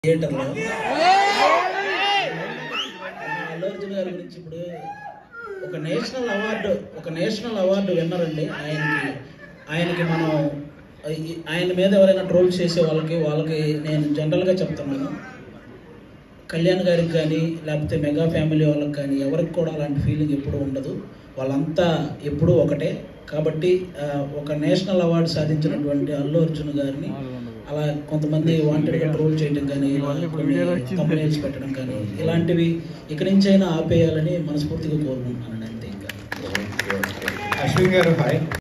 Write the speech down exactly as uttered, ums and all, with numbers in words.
థియేటర్లో అల్లు అర్జున్ గారి గురించి ఇప్పుడు ఒక నేషనల్ అవార్డు ఒక నేషనల్ అవార్డు విన్నర్ అండి. ఆయనకి ఆయనకి మనం ఆయన మీద ఎవరైనా ట్రోల్ చేసే వాళ్ళకి వాళ్ళకి నేను జనరల్గా చెప్తున్నాను, కళ్యాణ్ గారికి కానీ లేకపోతే మెగా ఫ్యామిలీ వాళ్ళకి కానీ ఎవరికి కూడా అలాంటి ఫీలింగ్ ఎప్పుడూ ఉండదు. వాళ్ళంతా ఎప్పుడూ ఒకటే. కాబట్టి ఒక నేషనల్ అవార్డు సాధించినటువంటి అల్లు అర్జున్ గారిని అలా కొంతమంది వాంటెడ్గా ట్రోల్ చేయడం కానీ, కంపెనీస్ పెట్టడం కానీ ఇలాంటివి ఇక్కడి నుంచి అయినా ఆపేయాలని మనస్ఫూర్తిగా కోరుకుంటున్నాను. అంతే. ఇంకా అశ్విన్ గారు హాయ్.